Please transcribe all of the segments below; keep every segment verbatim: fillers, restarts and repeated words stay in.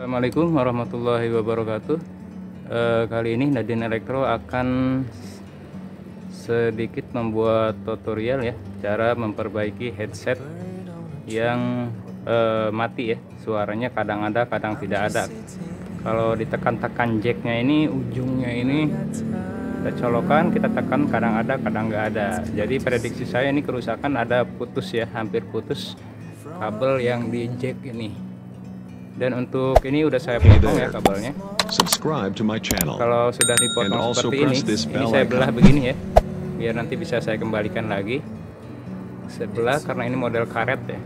Assalamualaikum warahmatullahi wabarakatuh. E, kali ini Nadine Elektro akan sedikit membuat tutorial ya, cara memperbaiki headset yang e, mati ya, suaranya kadang ada kadang tidak ada. Kalau ditekan-tekan jacknya ini, ujungnya ini kita colokan, kita tekan, kadang ada kadang nggak ada. Jadi prediksi saya ini kerusakan, ada putus ya, hampir putus kabel yang di jack ini. Dan untuk ini udah saya potong ya kabelnya. Subscribe to my channel. Kalau sudah dipotong seperti ini, ini saya belah begini ya, biar nanti bisa saya kembalikan lagi sebelah, karena ini model karet ya.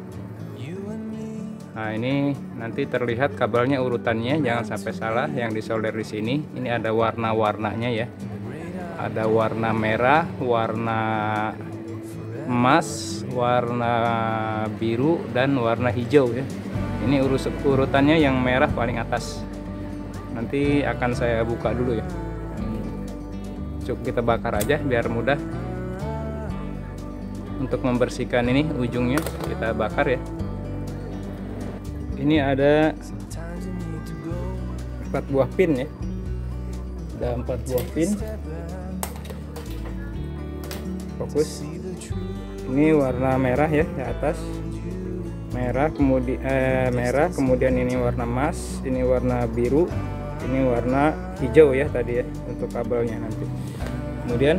Nah, ini nanti terlihat kabelnya urutannya, jangan sampai salah yang disolder di sini. Ini ada warna-warnanya ya. Ada warna merah, warna emas, warna biru, dan warna hijau ya. Ini urus urutannya yang merah paling atas. Nanti akan saya buka dulu ya. Cukup kita bakar aja biar mudah. Untuk membersihkan ini ujungnya kita bakar ya. Ini ada empat buah pin ya. Ada empat buah pin. Fokus. Ini warna merah ya di atas. Merah kemudian eh, merah kemudian ini warna emas, ini warna biru, ini warna hijau ya tadi ya untuk kabelnya nanti. Kemudian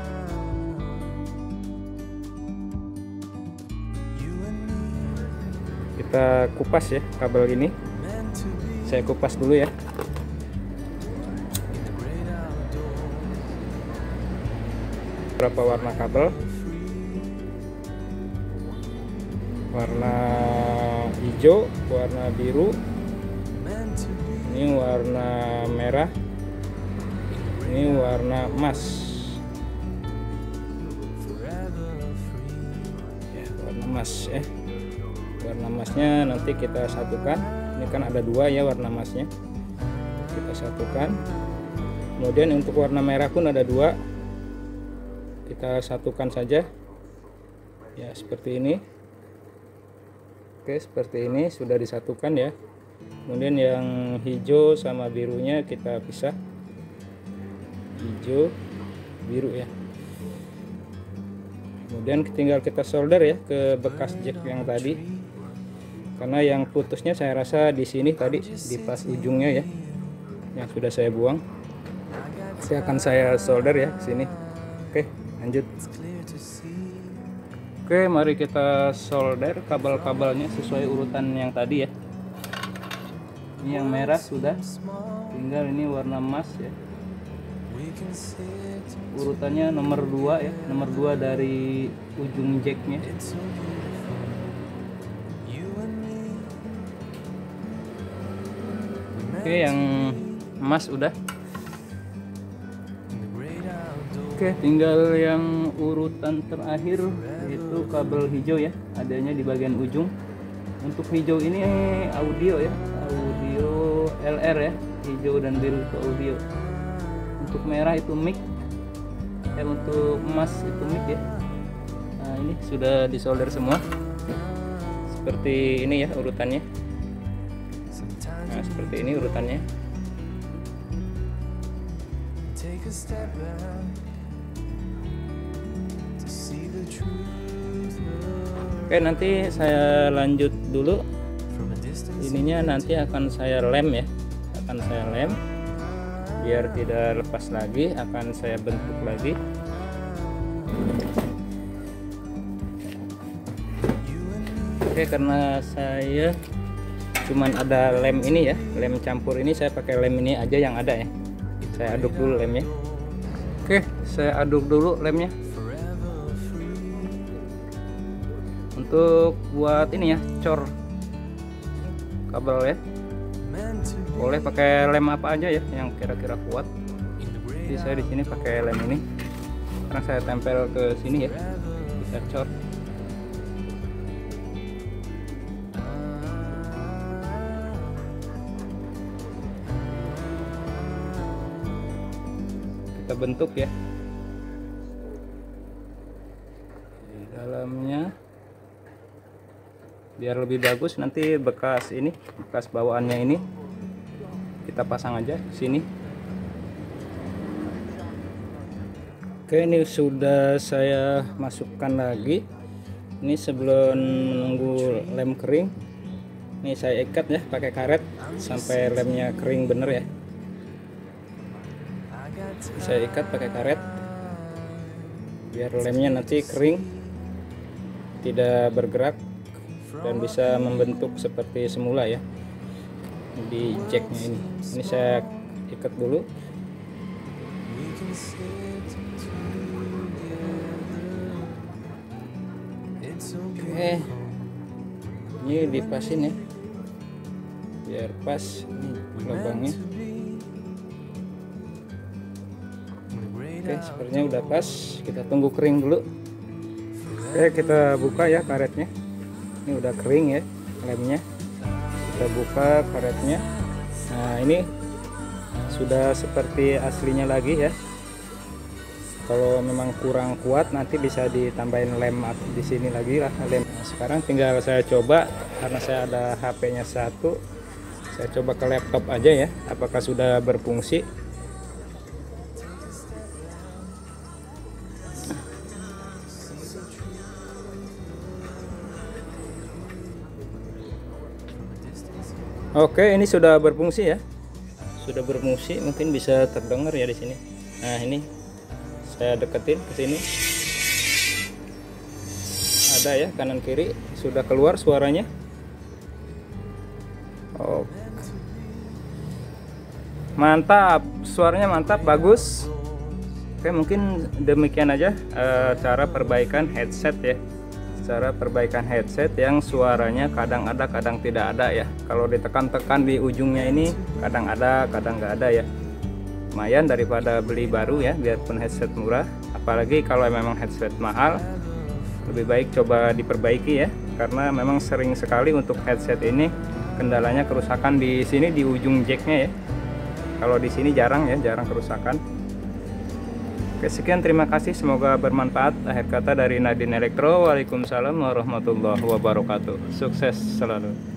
kita kupas ya kabel ini. Saya kupas dulu ya. Berapa warna kabel? Warna hijau, warna biru, ini warna merah, ini warna emas ya, warna emas ya. Warna emasnya nanti kita satukan. Ini kan ada dua ya warna emasnya, kita satukan. Kemudian untuk warna merah pun ada dua, kita satukan saja ya, seperti ini. Oke, seperti ini sudah disatukan ya. Kemudian yang hijau sama birunya kita pisah. Hijau, biru ya. Kemudian tinggal kita solder ya ke bekas jack yang tadi. Karena yang putusnya saya rasa di sini tadi di pas ujungnya ya. Yang sudah saya buang. Saya akan saya solder ya ke sini. Oke, lanjut. Oke, mari kita solder kabel-kabelnya sesuai urutan yang tadi ya. Ini yang merah sudah, tinggal ini warna emas ya. Urutannya nomor dua ya, nomor dua dari ujung jacknya. Oke, yang emas udah. Oke, tinggal yang urutan terakhir itu kabel hijau ya, adanya di bagian ujung. Untuk hijau ini audio ya, audio L R ya, hijau dan biru itu audio. Untuk merah itu mic, eh, untuk emas itu mic ya. Nah, ini sudah disolder semua. Seperti ini ya urutannya. Nah, seperti ini urutannya. Oke, nanti saya lanjut dulu. Ininya nanti akan saya lem ya, akan saya lem biar tidak lepas lagi. Akan saya bentuk lagi. Oke, karena saya cuman ada lem ini ya, lem campur ini, saya pakai lem ini aja yang ada ya. Saya aduk dulu lemnya. Oke, saya aduk dulu lemnya. Untuk buat ini ya, cor kabel ya, boleh pakai lem apa aja ya yang kira-kira kuat. Jadi saya di sini pakai lem ini karena saya tempel ke sini ya, bisa cor. Kita bentuk ya di dalamnya. Biar lebih bagus, nanti bekas ini, bekas bawaannya ini kita pasang aja sini. Oke, ini sudah saya masukkan lagi. Ini sebelum menunggu lem kering, ini saya ikat ya pakai karet sampai lemnya kering bener ya. Saya ikat pakai karet biar lemnya nanti kering, tidak bergerak dan bisa membentuk seperti semula ya di jacknya ini. Ini saya ikat dulu. Oke, ini dipasin ya biar pas ini lubangnya. Oke, sepertinya udah pas, kita tunggu kering dulu. Oke, kita buka ya karetnya. Ini udah kering ya lemnya, kita buka karetnya. Nah, ini sudah seperti aslinya lagi ya. Kalau memang kurang kuat nanti bisa ditambahin lem di sini lagi lah lem. Nah, sekarang tinggal saya coba, karena saya ada H P-nya satu, saya coba ke laptop aja ya, apakah sudah berfungsi. Oke, ini sudah berfungsi ya, sudah berfungsi, mungkin bisa terdengar ya di sini. Nah, ini saya deketin ke sini, ada ya kanan kiri, sudah keluar suaranya. Oh, mantap, suaranya mantap, bagus. Oke, mungkin demikian aja e, cara perbaikan headset ya. Cara perbaikan headset yang suaranya kadang ada kadang tidak ada ya. Kalau ditekan-tekan di ujungnya ini kadang ada kadang nggak ada ya. Lumayan daripada beli baru ya, biarpun headset murah. Apalagi kalau memang headset mahal, lebih baik coba diperbaiki ya, karena memang sering sekali untuk headset ini kendalanya kerusakan di sini di ujung jacknya ya. Kalau di sini jarang ya, jarang kerusakan. Oke, sekian, terima kasih, semoga bermanfaat. Akhir kata dari Nadin Elektro, waalaikumsalam warahmatullahi wabarakatuh. Sukses selalu.